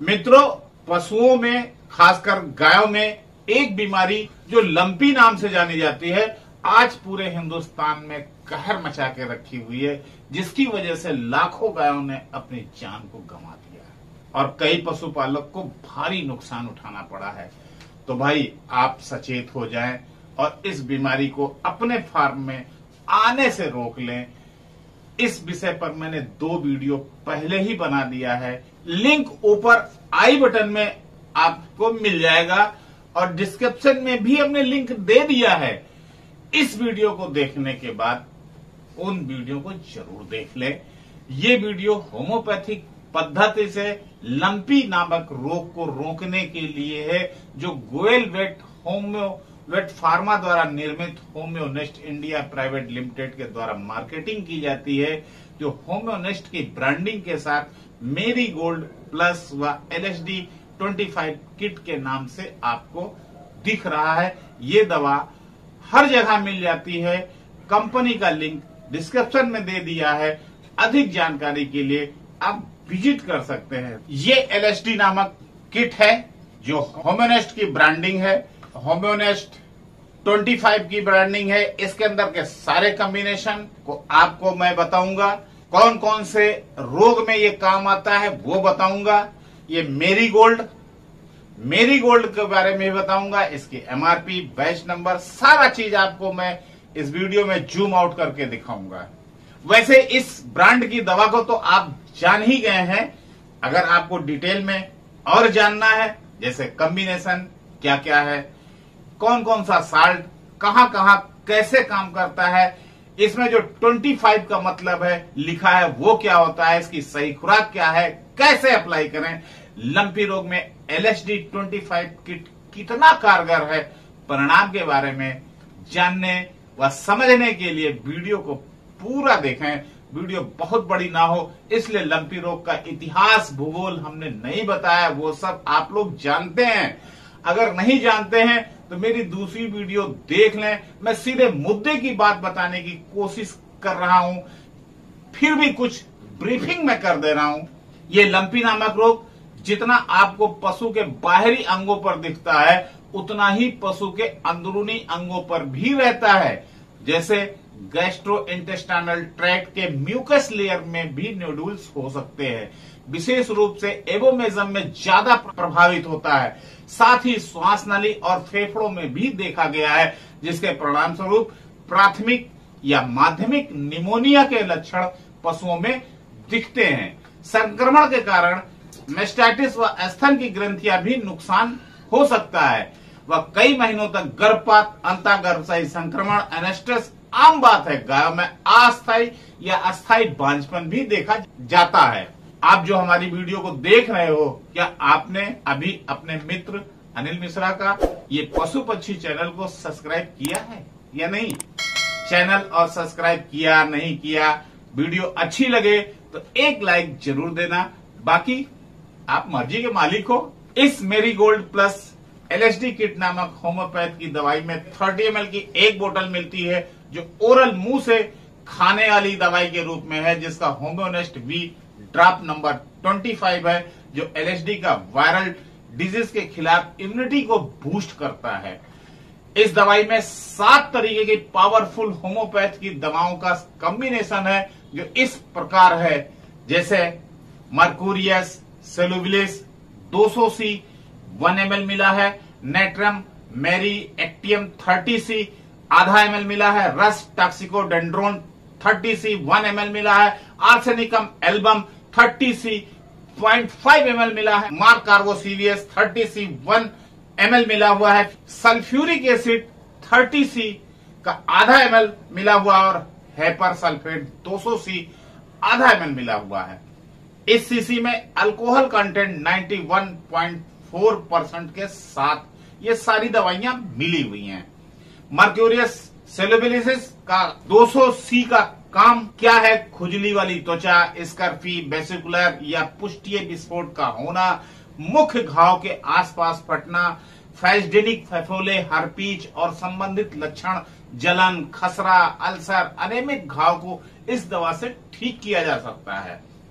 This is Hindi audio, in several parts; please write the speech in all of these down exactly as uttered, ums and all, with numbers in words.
मित्रों, पशुओं में खासकर गायों में एक बीमारी जो लंपी नाम से जानी जाती है आज पूरे हिंदुस्तान में कहर मचा के रखी हुई है, जिसकी वजह से लाखों गायों ने अपनी जान को गंवा दिया है और कई पशुपालक को भारी नुकसान उठाना पड़ा है। तो भाई आप सचेत हो जाएं और इस बीमारी को अपने फार्म में आने से रोक लें। इस विषय पर मैंने दो वीडियो पहले ही बना दिया है, लिंक ऊपर आई बटन में आपको मिल जाएगा और डिस्क्रिप्शन में भी हमने लिंक दे दिया है। इस वीडियो को देखने के बाद उन वीडियो को जरूर देख लें। ये वीडियो होम्योपैथिक पद्धति से लंपी नामक रोग को रोकने के लिए है, जो Goyal vet homoeo vet pharma द्वारा निर्मित होम्योनेस्ट इंडिया प्राइवेट लिमिटेड के द्वारा मार्केटिंग की जाती है, जो होम्योनेस्ट की ब्रांडिंग के साथ मेरी गोल्ड प्लस व एलएसडी पच्चीस किट के नाम से आपको दिख रहा है। ये दवा हर जगह मिल जाती है। कंपनी का लिंक डिस्क्रिप्शन में दे दिया है। अधिक जानकारी के लिए आप विजिट कर सकते हैं। ये एलएसडी नामक किट है जो होम्योनेस्ट की ब्रांडिंग है। होम्योनेस्ट पच्चीस की ब्रांडिंग है। इसके अंदर के सारे कॉम्बिनेशन को आपको मैं बताऊंगा। कौन कौन से रोग में ये काम आता है वो बताऊंगा। ये मेरी गोल्ड मेरी गोल्ड के बारे में भी बताऊंगा। इसकी एमआरपी, बैच नंबर, सारा चीज आपको मैं इस वीडियो में जूम आउट करके दिखाऊंगा। वैसे इस ब्रांड की दवा को तो आप जान ही गए हैं। अगर आपको डिटेल में और जानना है, जैसे कॉम्बिनेशन क्या क्या है, कौन कौन सा साल्ट कहां कहां कैसे काम करता है, इसमें जो पच्चीस का मतलब है लिखा है वो क्या होता है, इसकी सही खुराक क्या है, कैसे अप्लाई करें, लंपी रोग में एलएसडी पच्चीस किट कितना कारगर है, परिणाम के बारे में जानने व समझने के लिए वीडियो को पूरा देखें। वीडियो बहुत बड़ी ना हो, इसलिए लंपी रोग का इतिहास, भूगोल हमने नहीं बताया, वो सब आप लोग जानते हैं। अगर नहीं जानते हैं तो मेरी दूसरी वीडियो देख लें। मैं सीधे मुद्दे की बात बताने की कोशिश कर रहा हूं, फिर भी कुछ ब्रीफिंग में कर दे रहा हूं। ये लंपी नामक रोग जितना आपको पशु के बाहरी अंगों पर दिखता है, उतना ही पशु के अंदरूनी अंगों पर भी रहता है। जैसे गैस्ट्रोइंटेस्टाइनल ट्रैक्ट के म्यूकस लेयर में भी नोडुल्स हो सकते हैं। विशेष रूप से एबोमेजम में ज्यादा प्रभावित होता है। साथ ही श्वास नली और फेफड़ों में भी देखा गया है, जिसके परिणाम स्वरूप प्राथमिक या माध्यमिक निमोनिया के लक्षण पशुओं में दिखते हैं। संक्रमण के कारण मेस्टाइटिस व स्तन की ग्रंथियां भी नुकसान हो सकता है व कई महीनों तक गर्भपात, अंतःगर्भाशयी संक्रमण, एनेस्ट्रस आम बात है। गायों में अस्थायी या अस्थायी बांझपन भी देखा जाता है। आप जो हमारी वीडियो को देख रहे हो, क्या आपने अभी अपने मित्र अनिल मिश्रा का ये पशु पक्षी चैनल को सब्सक्राइब किया है या नहीं? चैनल और सब्सक्राइब किया नहीं किया, वीडियो अच्छी लगे तो एक लाइक जरूर देना। बाकी आप मर्जी के मालिक हो। इस मेरी गोल्ड प्लस एलएसडी किट नामक होम्योपैथ की दवाई में तीस एम एल की एक बोतल मिलती है, जो ओरल मुंह से खाने वाली दवाई के रूप में है, जिसका होम्योनेस्ट वी ड्रॉप नंबर पच्चीस है, जो एलएसडी का वायरल डिजीज के खिलाफ इम्यूनिटी को बूस्ट करता है। इस दवाई में सात तरीके की पावरफुल होम्योपैथ की दवाओं का कॉम्बिनेशन है, जो इस प्रकार है। जैसे मर्कूरियस सेलुविलिस दो सौ सी वन एम एल मिला है, नेट्रम मेरी एक्टियम तीस सी आधा एम एल मिला है, रस टॉक्सिकोडेंड्रोन तीस सी वन एम एल मिला है, आर्सेनिकम एल्बम तीस C point five M L मिला है, मार्क कार्बोसीवियस तीस सी वन एम एल मिला हुआ है, सल्फ्यूरिक एसिड तीस सी का आधा एम एल मिला हुआ और हेपर सल्फेट दो सौ सी आधा एम एल मिला हुआ है। इस सीसी में अल्कोहल कंटेंट इक्यानवे पॉइंट चार परसेंट के साथ ये सारी दवाइयां मिली हुई हैं। मर्क्यूरियस सेलुबिलिसिस का दो सौ सी का काम क्या है? खुजली वाली त्वचा, स्कर्फी, वेसिकुलर या पुष्टीय विस्फोट का होना, मुख्य घाव के आसपास फटना, फैस्डेनिक फैफोले, हर्पीच और संबंधित लक्षण, जलन, खसरा, अल्सर, अनेमिक घाव को इस दवा से ठीक किया जा सकता है।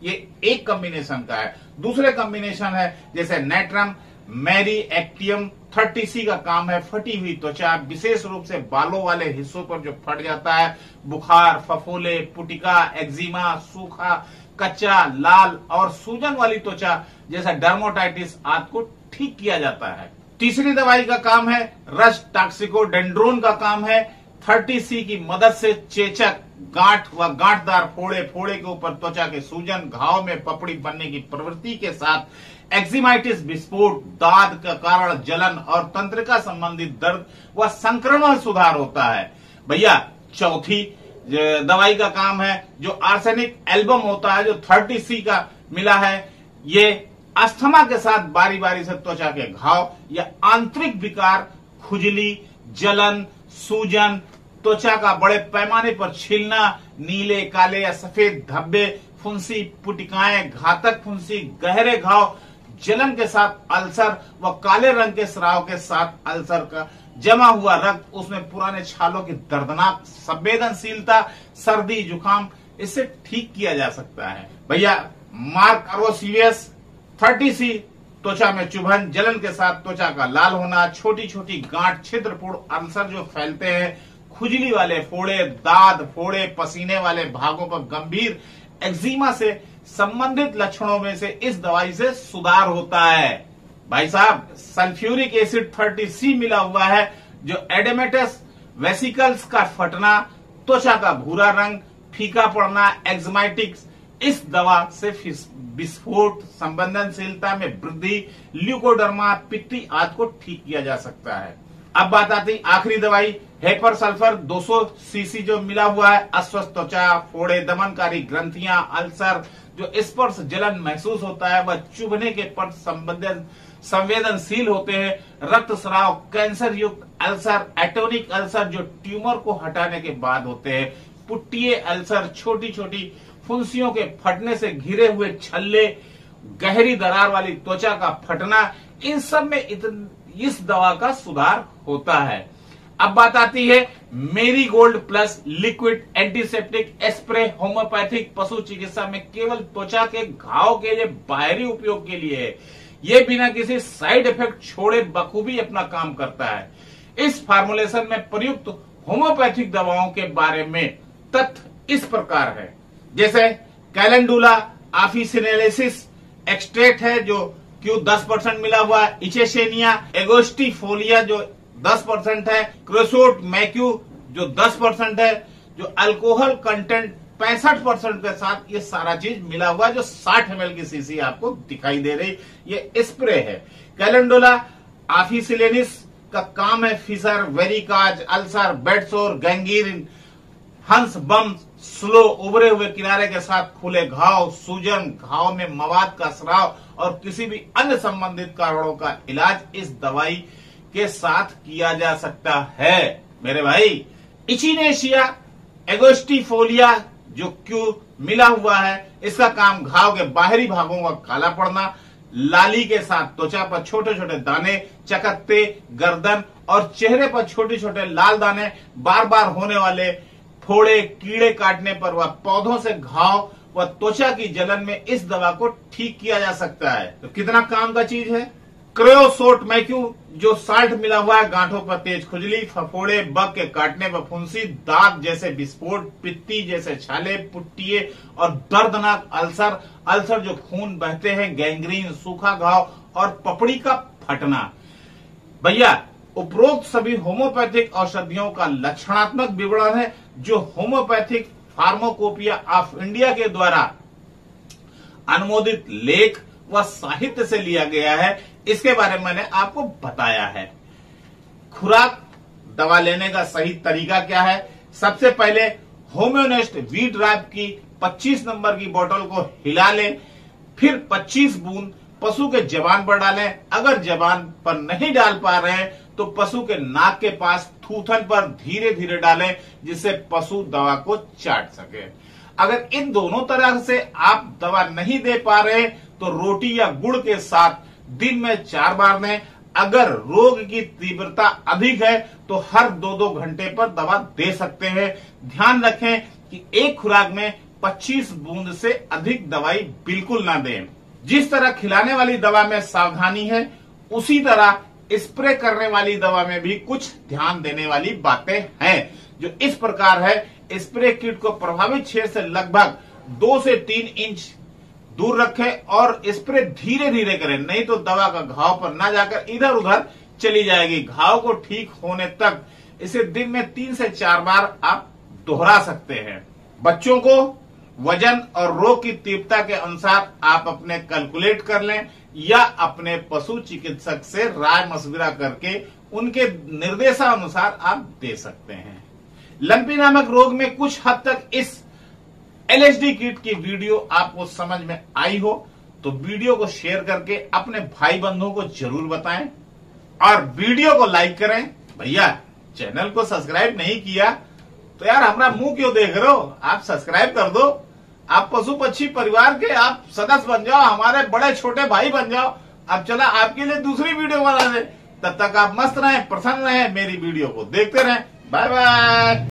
ये एक कॉम्बिनेशन का है। दूसरे कॉम्बिनेशन है जैसे natrum muriaticum thirty C का काम है फटी हुई त्वचा, विशेष रूप से बालों वाले हिस्सों पर जो फट जाता है, बुखार, फफोले, पुटिका, एक्जिमा, सूखा, कच्चा, लाल और सूजन वाली त्वचा जैसा डर्मोटाइटिस आदि को ठीक किया जाता है। तीसरी दवाई का काम है रस टॉक्सिकोडेंड्रोन का काम है थर्टी सी की मदद से चेचक, गांठ व गांठदार फोड़े, फोड़े के ऊपर त्वचा के सूजन, घाव में पपड़ी बनने की प्रवृत्ति के साथ एक्जिमाइटिस, विस्फोट, दाद का कारण जलन और तंत्रिका संबंधित दर्द व संक्रमण सुधार होता है। भैया चौथी दवाई का काम है जो आर्सेनिक एल्बम होता है, जो थर्टी सी का मिला है। ये अस्थमा के साथ बारी बारी से त्वचा के घाव या आंतरिक विकार, खुजली, जलन, सूजन, त्वचा का बड़े पैमाने पर छिलना, नीले, काले या सफेद धब्बे, फुंसी, पुटिकाएं, घातक फुंसी, गहरे घाव, जलन के साथ अल्सर व काले रंग के स्राव के साथ अल्सर का जमा हुआ रक्त, उसमें पुराने छालों की दर्दनाक संवेदनशीलता, सर्दी, जुकाम, इससे ठीक किया जा सकता है। भैया मार्करोसीवियस थर्टी सी त्वचा में चुभन, जलन के साथ त्वचा का लाल होना, छोटी छोटी गांठ, छिद्रपूर्ण अल्सर जो फैलते हैं, खुजली वाले फोड़े, दाद, फोड़े, पसीने वाले भागों पर गंभीर एक्जिमा से संबंधित लक्षणों में से इस दवाई से सुधार होता है। भाई साहब सल्फ्यूरिक एसिड थर्टी सी मिला हुआ है जो एडेमेटस वेसिकल्स का फटना, त्वचा का भूरा रंग, फीका पड़ना, एक्जिमाइटिक्स, इस दवा से विस्फोट, संवेदनशीलता में वृद्धि, ल्यूकोडर्मा, पित्ती आदि को ठीक किया जा सकता है। अब बात आती आखिरी दवाई हेपर सल्फर दो सौ सीसी जो मिला हुआ है, अस्वस्थ त्वचा, फोड़े, दमनकारी ग्रंथियां, अल्सर, जो स्पर्श जलन महसूस होता है वह चुभने के पर संवेदन संवेदनशील होते हैं, रक्तस्राव, कैंसर युक्त अल्सर, एटोनिक अल्सर जो ट्यूमर को हटाने के बाद होते हैं, पुट्टिए अल्सर, छोटी छोटी फुंसियों के फटने से घिरे हुए छल्ले, गहरी दरार वाली त्वचा का फटना, इन सब में इतन, इस दवा का सुधार होता है। अब बात आती है मेरी gold plus liquid antiseptic spray homeopathic पशु चिकित्सा में केवल त्वचा के घाव के लिए बाहरी उपयोग के लिए है। ये बिना किसी साइड इफेक्ट छोड़े बखूबी अपना काम करता है। इस फार्मुलेशन में प्रयुक्त होम्योपैथिक दवाओं के बारे में तथ्य इस प्रकार है, जैसे कैलेंडुला ऑफिसिनेलिसिस एक्सट्रैक्ट है जो क्यू दस परसेंट मिला हुआ है, इचेशेनिया एगोस्टिफोलिया जो दस परसेंट है, क्रोसोट मैक्यू जो दस परसेंट है, जो अल्कोहल कंटेंट पैंसठ परसेंट के साथ ये सारा चीज मिला हुआ है, जो साठ एम एल की सीसी आपको दिखाई दे रही, ये स्प्रे है। कैलेंडुला ऑफिसिनेलिसिस का काम है fissure, varicose, ulcer, bedsore, gangrene, हंस बम, स्लो, उभरे हुए किनारे के साथ खुले घाव, सूजन, घाव में मवाद का स्राव और किसी भी अन्य संबंधित कारणों का इलाज इस दवाई के साथ किया जा सकता है। मेरे भाई इचिनेशिया एगोस्टिफोलिया जो क्यू मिला हुआ है, इसका काम घाव के बाहरी भागों का काला पड़ना, लाली के साथ त्वचा पर छोटे छोटे दाने, चकत्ते, गर्दन और चेहरे पर छोटे छोटे लाल दाने, बार बार होने वाले फोड़े, कीड़े काटने पर व पौधों से घाव व त्वचा की जलन में इस दवा को ठीक किया जा सकता है। तो कितना काम का चीज है। क्रेओसोट मैक्यू जो साल्ट मिला हुआ है, गांठों पर तेज खुजली, फफोड़े, बग के काटने पर फुंसी, दांत जैसे विस्फोट, पित्ती जैसे छाले, पुट्टिए और दर्दनाक अल्सर, अल्सर जो खून बहते हैं, गैंग्रीन, सूखा घाव और पपड़ी का फटना। भैया उपरोक्त सभी होम्योपैथिक औषधियों का लक्षणात्मक विवरण है जो होम्योपैथिक फार्माकोपिया ऑफ इंडिया के द्वारा अनुमोदित लेख व साहित्य से लिया गया है। इसके बारे में मैंने आपको बताया है। खुराक दवा लेने का सही तरीका क्या है। सबसे पहले होम्योनेस्ट वी ड्राइव की पच्चीस नंबर की बोतल को हिला लें, फिर पच्चीस बूंद पशु के जबान पर डालें। अगर जबान पर नहीं डाल पा रहे हैं तो पशु के नाक के पास थूथन पर धीरे धीरे डालें, जिससे पशु दवा को चाट सके। अगर इन दोनों तरह से आप दवा नहीं दे पा रहे तो रोटी या गुड़ के साथ दिन में चार बार दें। अगर रोग की तीव्रता अधिक है तो हर दो दो घंटे पर दवा दे सकते हैं। ध्यान रखें कि एक खुराक में पच्चीस बूंद से अधिक दवाई बिल्कुल ना दें। जिस तरह खिलाने वाली दवा में सावधानी है, उसी तरह स्प्रे करने वाली दवा में भी कुछ ध्यान देने वाली बातें हैं, जो इस प्रकार है। स्प्रे किट को प्रभावित क्षेत्र से लगभग दो से तीन इंच दूर रखें और स्प्रे धीरे धीरे करें, नहीं तो दवा का घाव पर ना जाकर इधर उधर चली जाएगी। घाव को ठीक होने तक इसे दिन में तीन से चार बार आप दोहरा सकते हैं। बच्चों को वजन और रोग की तीव्रता के अनुसार आप अपने कैलकुलेट कर लें या अपने पशु चिकित्सक से राय मशविरा करके उनके निर्देशानुसार आप दे सकते हैं। लंपी नामक रोग में कुछ हद तक इस एलएसडी किट की वीडियो आपको समझ में आई हो तो वीडियो को शेयर करके अपने भाई बंधुओं को जरूर बताएं और वीडियो को लाइक करें। भैया चैनल को सब्सक्राइब नहीं किया तो यार हमारा मुंह क्यों देख रहे हो, आप सब्सक्राइब कर दो। आप पशु पक्षी परिवार के आप सदस्य बन जाओ, हमारे बड़े छोटे भाई बन जाओ। अब चला आपके लिए दूसरी वीडियो बना दे, तब तक आप मस्त रहें, प्रसन्न रहें, मेरी वीडियो को देखते रहें। Bye bye.